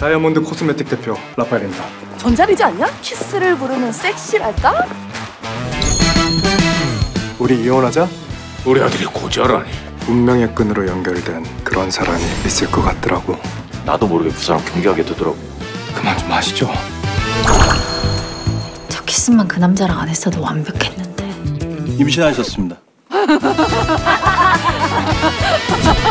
다이아몬드 코스메틱 대표 라파엘입니다. 전자리지 않냐? 키스를 부르는 섹시랄까? 우리 이혼하자? 우리 아들이 고자라니. 운명의 끈으로 연결된 그런 사람이 있을 것 같더라고. 나도 모르게 그 사람 경계하게 되더라고. 그만 좀 하시죠. 첫 키스만 그 남자랑 안 했어도 완벽했는데. 임신하셨습니다.